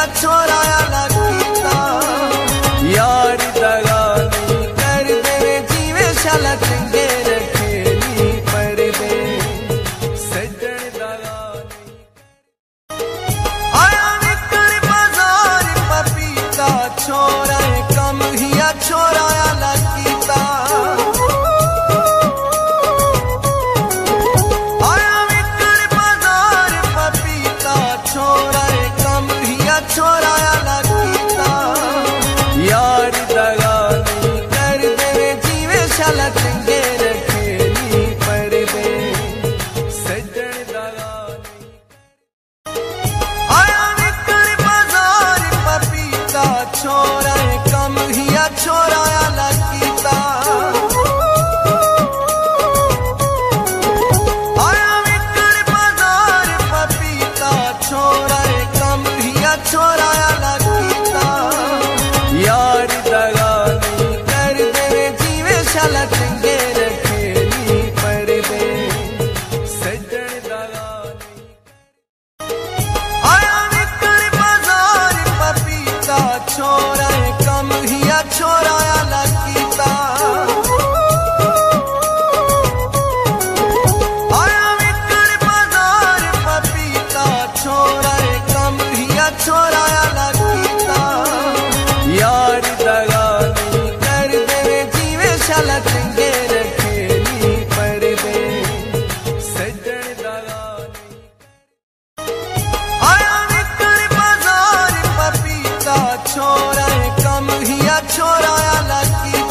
छोरा लगीता यार दगा नहीं कर दे जीवे शाला चंगे रखेली पर दे सजन दगा आया निकल बाजार पपीता छोरा कम हिया छोरा लगीता छोरा लगीता यार दगा नहीं कर दे जीवे शाला चंगे रखेली पर दे सजन दगा आया निकल बाजार पपीता छोरा कम हिया छोरा लगीता आया निकल बाजार पपीता छोरा छोरा लगीता यार दगा नहीं कर दे जीवे शाला चंगे रखेली पर दे सजन दगा आया निकल बाजार पपीता छोरा कम हिया छोरा लगीता आया निकल बाजार पपीता छोरा कम हिया छोरा लगीता यार दगा नहीं कर दे जीवे शाला चंगे रखेली पर दे सजन दगा आया निकल बाजार पपीता छोरा कम हिया छोरा लगीता आया निकल बाजार पपीता छोरा कम हिया छोरा लगीता यार दगा नहीं कर दे जीवे शाला चंगे रखेली पर दे सजन दगा आया निकल बाजार पपीता छोरा कम हिया छोरा लगीता यार दगा नहीं कर दे जीवे शाला चंगे रखेली पर दे सजन दगा आया निकल बाजार पपीता छोरा कम हिया छोरा लगीता